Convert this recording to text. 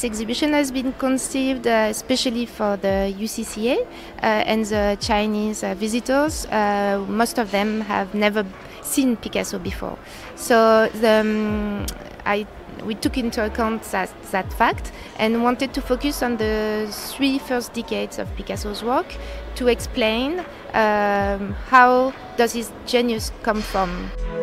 This exhibition has been conceived especially for the UCCA and the Chinese visitors. Most of them have never seen Picasso before. So we took into account that fact and wanted to focus on the 3 first decades of Picasso's work to explain how does his genius come from.